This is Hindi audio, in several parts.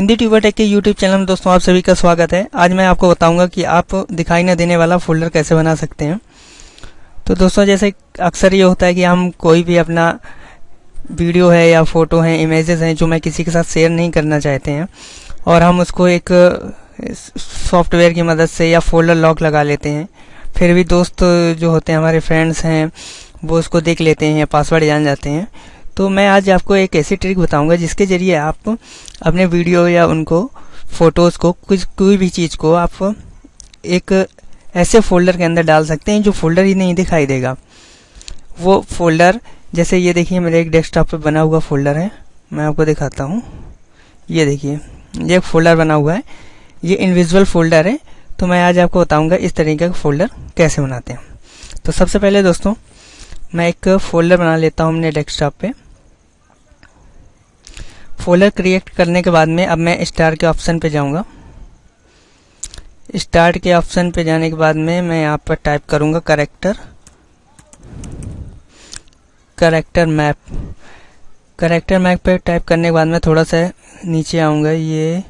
हिंदी ट्यूबर टेक के यूट्यूब चैनल में दोस्तों आप सभी का स्वागत है। आज मैं आपको बताऊंगा कि आप दिखाई न देने वाला फोल्डर कैसे बना सकते हैं। तो दोस्तों जैसे अक्सर ये होता है कि हम कोई भी अपना वीडियो है या फोटो है, इमेजेस हैं जो मैं किसी के साथ शेयर नहीं करना चाहते हैं और हम उसको एक सॉफ्टवेयर की मदद से या फोल्डर लॉक लगा लेते हैं। फिर भी दोस्त जो होते हैं, हमारे फ्रेंड्स हैं, वो उसको देख लेते हैं या पासवर्ड जान जाते हैं। तो मैं आज आपको एक ऐसी ट्रिक बताऊंगा जिसके ज़रिए आप अपने वीडियो या उनको फ़ोटोज़ को कोई भी चीज़ को आप एक ऐसे फ़ोल्डर के अंदर डाल सकते हैं जो फ़ोल्डर ही नहीं दिखाई देगा। वो फ़ोल्डर जैसे ये देखिए, मेरे एक डेस्कटॉप पे बना हुआ फ़ोल्डर है, मैं आपको दिखाता हूँ। ये देखिए, ये एक फ़ोल्डर बना हुआ है, ये इनविजिबल फ़ोल्डर है। तो मैं आज आपको बताऊँगा इस तरीके का फ़ोल्डर कैसे बनाते हैं। तो सबसे पहले दोस्तों मैं एक फ़ोल्डर बना लेता हूँ अपने डेस्कटॉप पे। फोल्डर क्रिएट करने के बाद में अब मैं स्टार के ऑप्शन पे जाऊंगा। स्टार्ट के ऑप्शन पे जाने के बाद में मैं यहाँ पर टाइप करूंगा करेक्टर मैप। करेक्टर मैप पे टाइप करने के बाद में थोड़ा सा नीचे आऊंगा। ये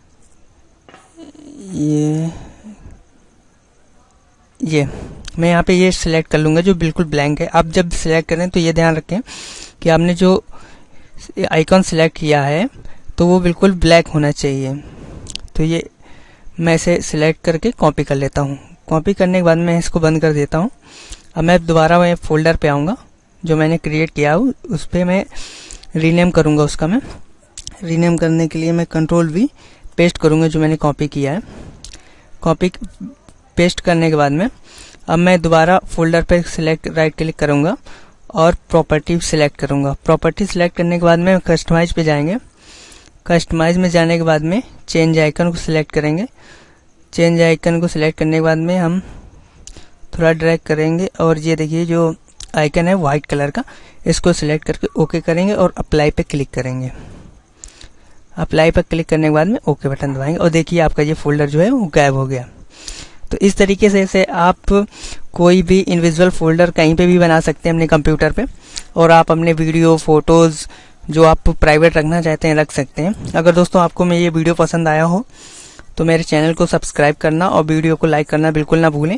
मैं यहाँ पे ये सिलेक्ट कर लूँगा जो बिल्कुल ब्लैंक है। आप जब सिलेक्ट करें तो ये ध्यान रखें कि आपने जो आइकॉन सिलेक्ट किया है तो वो बिल्कुल ब्लैक होना चाहिए। तो ये मैं इसे सिलेक्ट करके कॉपी कर लेता हूँ। कॉपी करने के बाद मैं इसको बंद कर देता हूँ। अब मैं दोबारा मैं फोल्डर पे आऊँगा जो मैंने क्रिएट किया हो, उस पर मैं रीनेम करूँगा। उसका मैं रीनेम करने के लिए मैं कंट्रोल-V पेस्ट करूँगा जो मैंने कॉपी किया है। कॉपी पेस्ट करने के बाद में अब मैं दोबारा फोल्डर पे सिलेक्ट राइट क्लिक करूँगा और प्रॉपर्टी सिलेक्ट करूँगा। प्रॉपर्टी सिलेक्ट करने के बाद में कस्टमाइज पे जाएंगे। कस्टमाइज में जाने के बाद में चेंज आइकन को सिलेक्ट करेंगे। चेंज आइकन को सिलेक्ट करने के बाद में हम थोड़ा ड्रैग करेंगे और ये देखिए जो आइकन है वाइट कलर का, इसको सिलेक्ट करके ओके करेंगे और अप्लाई पे क्लिक करेंगे। अप्लाई पर क्लिक करने के बाद में ओके बटन दबाएंगे और देखिए आपका ये फोल्डर जो है वो गायब हो गया। तो इस तरीके से आप कोई भी इनविजिबल फोल्डर कहीं पे भी बना सकते हैं अपने कंप्यूटर पे, और आप अपने वीडियो फोटोज़ जो आप प्राइवेट रखना चाहते हैं रख सकते हैं। अगर दोस्तों आपको मैं ये वीडियो पसंद आया हो तो मेरे चैनल को सब्सक्राइब करना और वीडियो को लाइक करना बिल्कुल ना भूलें।